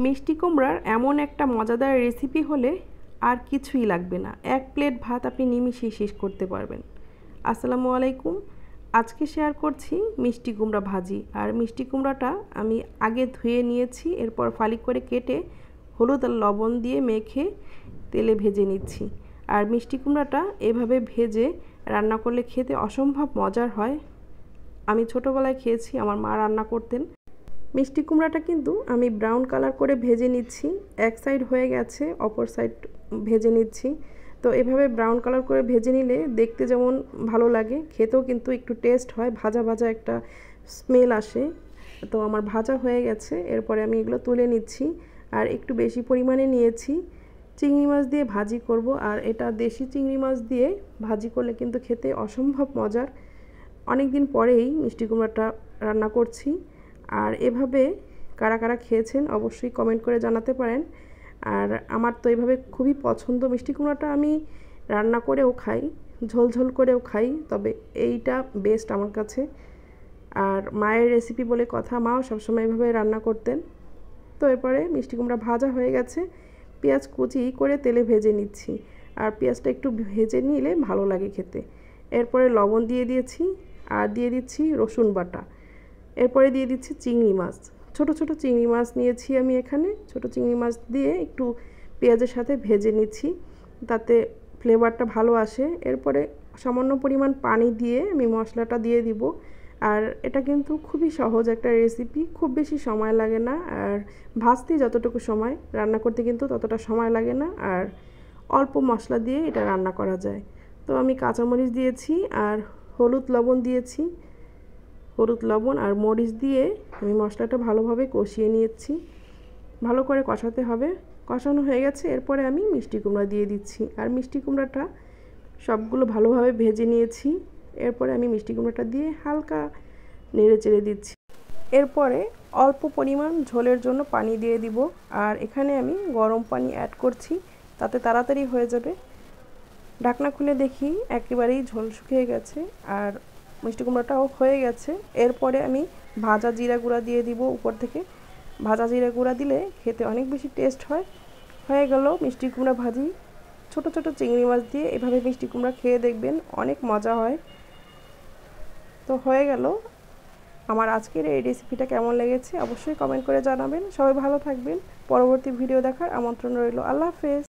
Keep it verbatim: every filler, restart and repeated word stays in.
মিষ্টি কুমড়ার এমন একটা মজাদার রেসিপি হলে আর কিছুই লাগবে না, এক প্লেট ভাত আপনি নিমিষেই শেষ করতে পারবেন। আসসালামু আলাইকুম। আজকে শেয়ার করছি মিষ্টি কুমড়া ভাজি। আর মিষ্টি কুমড়াটা আমি আগে ধুয়ে নিয়েছি, এরপর ফালি করে কেটে হলুদ আর লবণ দিয়ে মেখে তেলে ভেজে নিচ্ছি। আর মিষ্টি কুমড়াটা এভাবে ভেজে রান্না করলে খেতে অসম্ভব মজার হয়। আমি ছোটোবেলায় খেয়েছি, আমার মা রান্না করতেন। মিষ্টি কুমড়াটা কিন্তু আমি ব্রাউন কালার করে ভেজে নিচ্ছি, এক সাইড হয়ে গেছে, অপর সাইড ভেজে নিচ্ছি। তো এভাবে ব্রাউন কালার করে ভেজে নিলে দেখতে যেমন ভালো লাগে, খেতেও কিন্তু একটু টেস্ট হয়, ভাজা ভাজা একটা স্মেল আসে। তো আমার ভাজা হয়ে গেছে, এরপরে আমি এগুলো তুলে নিচ্ছি। আর একটু বেশি পরিমাণে নিয়েছি, চিংড়ি মাছ দিয়ে ভাজি করব। আর এটা দেশি চিংড়ি মাছ দিয়ে ভাজি করলে কিন্তু খেতে অসম্ভব মজার। অনেক দিন পরেই মিষ্টি কুমড়াটা রান্না করছি। আর এভাবে কারা কারা খেয়েছেন অবশ্যই কমেন্ট করে জানাতে পারেন। আর আমার তো এভাবে খুবই পছন্দ। মিষ্টি কুমড়াটা আমি রান্না করেও খাই, ঝোল ঝোল করেও খাই, তবে এইটা বেস্ট আমার কাছে। আর মায়ের রেসিপি বলে কথা, মাও সবসময় এভাবে রান্না করতেন। তো এরপরে মিষ্টি কুমড়া ভাজা হয়ে গেছে, পেঁয়াজ কুচি করে তেলে ভেজে নিচ্ছি। আর পেঁয়াজটা একটু ভেজে নিলে ভালো লাগে খেতে। এরপরে লবণ দিয়ে দিয়েছি, আর দিয়ে দিচ্ছি রসুন বাটা। এরপরে দিয়ে দিচ্ছি চিংড়ি মাছ, ছোট ছোট চিংড়ি মাছ নিয়েছি আমি এখানে। ছোট চিংড়ি মাছ দিয়ে একটু পেঁয়াজের সাথে ভেজে নিচ্ছি, তাতে ফ্লেভারটা ভালো আসে। এরপরে সামান্য পরিমাণ পানি দিয়ে আমি মশলাটা দিয়ে দিব। আর এটা কিন্তু খুবই সহজ একটা রেসিপি, খুব বেশি সময় লাগে না। আর ভাজতে যতটুকু সময়, রান্না করতে কিন্তু ততটা সময় লাগে না। আর অল্প মশলা দিয়ে এটা রান্না করা যায়। তো আমি কাঁচামরিচ দিয়েছি আর হলুদ লবণ দিয়েছি। হলুদ লবণ আর মরিচ দিয়ে আমি মশলাটা ভালোভাবে কষিয়ে নিয়েছি। ভালো করে কষাতে হবে। কষানো হয়ে গেছে, এরপরে আমি মিষ্টি কুমড়া দিয়ে দিচ্ছি। আর মিষ্টি কুমড়াটা সবগুলো ভালোভাবে ভেজে নিয়েছি। এরপরে আমি মিষ্টি কুমড়াটা দিয়ে হালকা নেড়ে চেড়ে দিচ্ছি। এরপরে অল্প পরিমাণ ঝোলের জন্য পানি দিয়ে দিব। আর এখানে আমি গরম পানি অ্যাড করছি, তাতে তাড়াতাড়ি হয়ে যাবে। ঢাকনা খুলে দেখি একেবারেই ঝোল শুকিয়ে গেছে আর মিষ্টি কুমড়াটাও হয়ে গেছে। এরপরে আমি ভাজা জিরা গুঁড়া দিয়ে দিব উপর থেকে। ভাজা জিরা গুঁড়া দিলে খেতে অনেক বেশি টেস্ট হয়। হয়ে গেল মিষ্টি কুমড়া ভাজি। ছোট ছোট চিংড়ি মাছ দিয়ে এভাবে মিষ্টি কুমড়া খেয়ে দেখবেন, অনেক মজা হয়। তো হয়ে গেল আমার আজকের এই রেসিপিটা। কেমন লেগেছে অবশ্যই কমেন্ট করে জানাবেন। সবাই ভালো থাকবেন। পরবর্তী ভিডিও দেখার আমন্ত্রণ রইল। আল্লাহ হাফেজ।